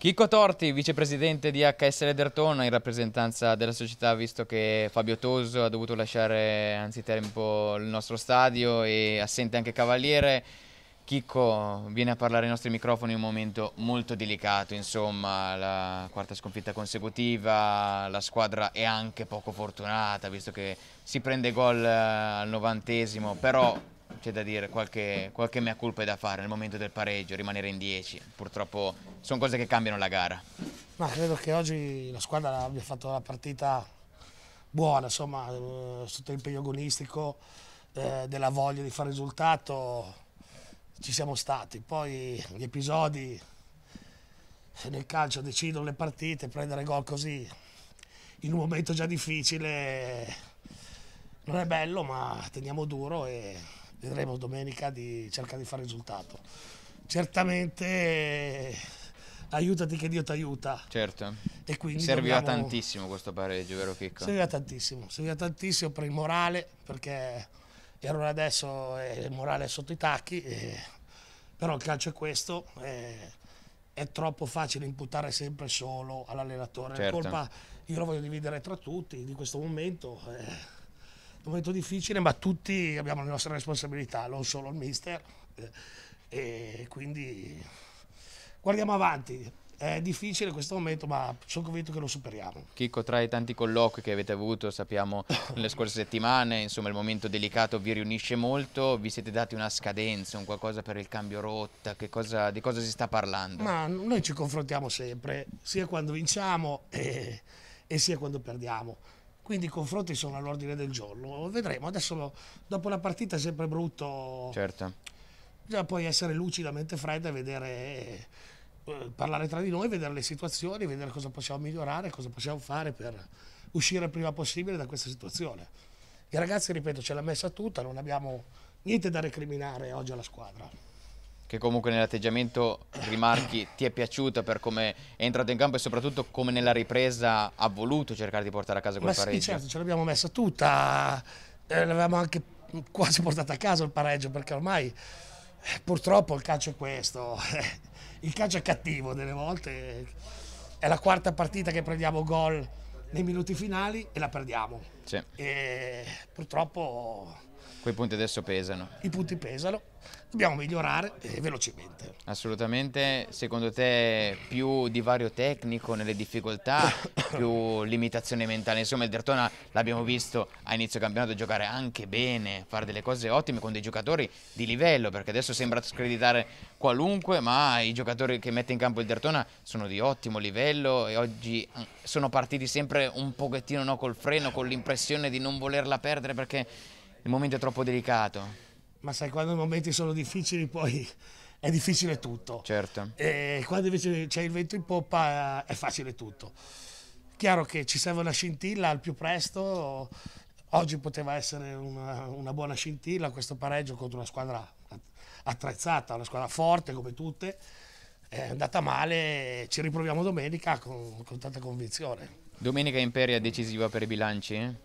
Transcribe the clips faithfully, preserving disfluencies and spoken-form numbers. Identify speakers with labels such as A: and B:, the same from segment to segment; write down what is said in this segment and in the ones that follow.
A: Chicco Torti, vicepresidente di H S Ledertona, in rappresentanza della società, visto che Fabio Toso ha dovuto lasciare anzitempo il nostro stadio e assente anche Cavaliere. Chicco viene a parlare ai nostri microfoni in un momento molto delicato, insomma, la quarta sconfitta consecutiva, la squadra è anche poco fortunata, visto che si prende gol al novantesimo, però c'è da dire, qualche, qualche mea culpa è da fare nel momento del pareggio, rimanere in dieci. Purtroppo sono cose che cambiano la gara.
B: Ma credo che oggi la squadra abbia fatto una partita buona, insomma, eh, sotto l'impegno agonistico, eh, della voglia di fare risultato, ci siamo stati. Poi gli episodi nel calcio decidono le partite, prendere gol così in un momento già difficile non è bello, ma teniamo duro e vedremo domenica di cercare di fare risultato. Certamente eh, aiutati che Dio ti aiuta.
A: Certo,
B: E quindi
A: serviva
B: dobbiamo...
A: tantissimo questo pareggio, vero Chicco?
B: Serviva tantissimo, serviva tantissimo per il morale, perché erano adesso eh, il morale è sotto i tacchi, eh, però il calcio è questo, eh, è troppo facile imputare sempre solo all'allenatore.
A: Certo.
B: La colpa io la voglio dividere tra tutti di questo momento. Eh, un momento difficile, ma tutti abbiamo le nostre responsabilità, non solo il mister, eh, e quindi guardiamo avanti. È difficile questo momento, ma sono convinto che lo superiamo.
A: Chicco, tra i tanti colloqui che avete avuto, sappiamo nelle scorse settimane, insomma il momento delicato vi riunisce molto, vi siete dati una scadenza, un qualcosa per il cambio rotta, che cosa, di cosa si sta parlando?
B: Ma noi ci confrontiamo sempre, sia quando vinciamo e, e sia quando perdiamo. Quindi i confronti sono all'ordine del giorno, vedremo. Adesso dopo la partita è sempre brutto,
A: Certo.
B: bisogna poi essere lucidi, a mente fredda e vedere, eh, parlare tra di noi, vedere le situazioni, vedere cosa possiamo migliorare, cosa possiamo fare per uscire il prima possibile da questa situazione. I ragazzi, ripeto, ce l'ha messa tutta, non abbiamo niente da recriminare oggi alla squadra.
A: Che comunque nell'atteggiamento rimarchi ti è piaciuto per come è entrato in campo e soprattutto come nella ripresa ha voluto cercare di portare a casa quel
B: Ma
A: pareggio.
B: sì, certo, ce l'abbiamo messa tutta, eh, l'avevamo anche quasi portata a casa il pareggio, perché ormai eh, purtroppo il calcio è questo, il calcio è cattivo delle volte, è la quarta partita che prendiamo gol nei minuti finali e la perdiamo.
A: Sì.
B: E purtroppo
A: Quei punti adesso pesano.
B: i punti pesano, dobbiamo migliorare eh, velocemente.
A: Assolutamente. Secondo te più divario tecnico nelle difficoltà, più limitazione mentale? Insomma il Dertona l'abbiamo visto a inizio campionato giocare anche bene, fare delle cose ottime con dei giocatori di livello, perché adesso sembra screditare qualunque, ma i giocatori che mette in campo il Dertona sono di ottimo livello e oggi sono partiti sempre un pochettino, no, col freno, con l'impressione di non volerla perdere perché il momento è troppo delicato.
B: Ma sai, quando i momenti sono difficili poi è difficile tutto.
A: Certo.
B: E quando invece c'è il vento in poppa è facile tutto. Chiaro che ci serve una scintilla al più presto. Oggi poteva essere una, una buona scintilla questo pareggio contro una squadra attrezzata, una squadra forte come tutte. È andata male, ci riproviamo domenica con, con tanta convinzione.
A: Domenica Imperia decisiva per i bilanci?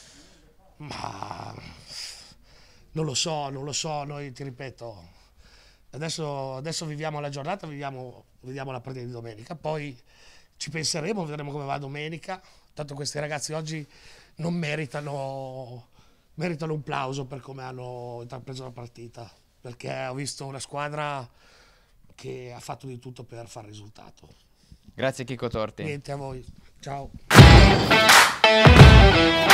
B: Ma non lo so, non lo so, noi ti ripeto, adesso, adesso viviamo la giornata, viviamo, vediamo la partita di domenica, poi ci penseremo, vedremo come va domenica, tanto questi ragazzi oggi non meritano, meritano un plauso per come hanno intrapreso la partita, perché ho visto una squadra che ha fatto di tutto per fare risultato.
A: Grazie Chicco Torti.
B: Niente, a voi, ciao.